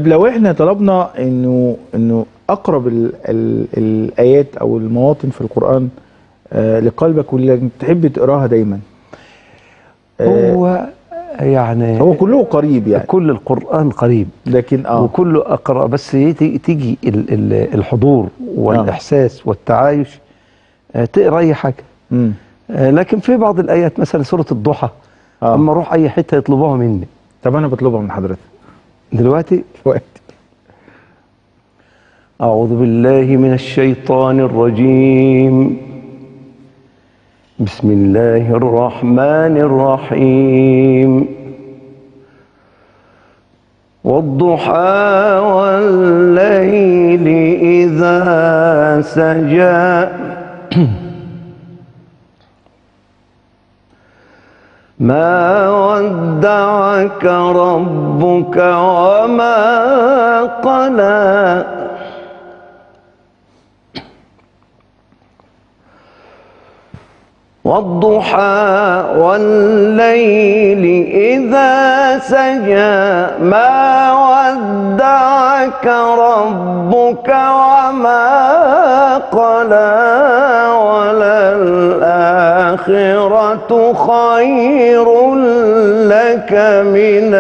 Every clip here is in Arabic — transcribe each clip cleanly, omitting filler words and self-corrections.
طب لو احنا طلبنا انه اقرب ال الايات او المواطن في القرآن لقلبك واللي تحب تقراها دايما، هو يعني هو كله قريب يعني، كل القرآن قريب، لكن وكله أقرأ، بس تيجي الحضور والإحساس والتعايش تقرأ أي حاجة. لكن في بعض الآيات مثلا سورة الضحى أما أروح أي حتة يطلبوها مني. طب أنا بطلبها من حضرتك دلوقتي. أعوذ بالله من الشيطان الرجيم. بسم الله الرحمن الرحيم. والضحى والليل إذا سجى ما ودعك ربك وما قلى والضحى والليل إذا سجى ما ودعك ربك وما قلى وللآخرة خير لك من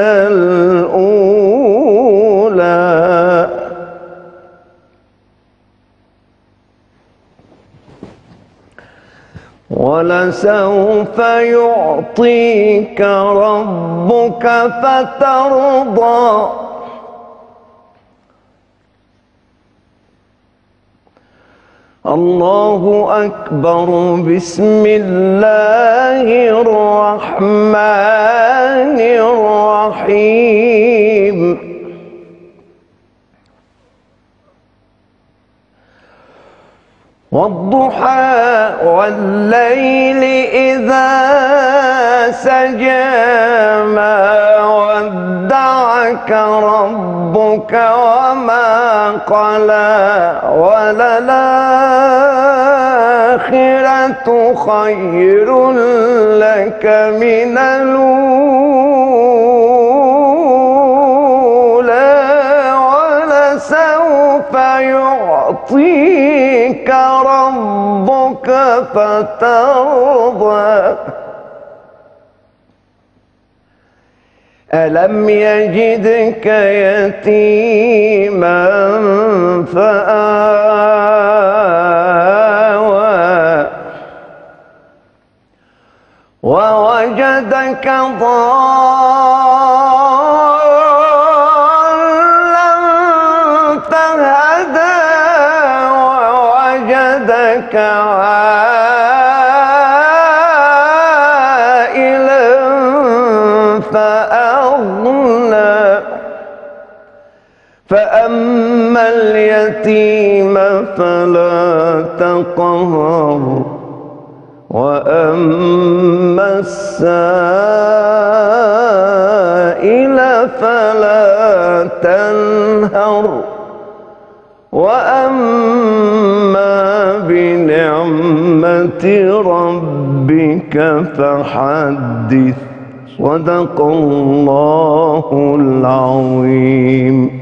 الأولى. ولسوف يعطيك ربك فترضى. الله أكبر. بسم الله الرحمن الرحيم. والضحى والليل إذا سجى ما ودعك ربك وما قلى وللآخرة خير لك من الأولى ولسوف يعطيك ربك فترضى. ألم يجدك يتيما فآوى ووجدك ضالا فهدى ووجدك عائلا فأغنى فأما اليتيم فلا تقهر وأما السائل فلا تنهر وأما بنعمة ربك فحدث. صدق الله العظيم.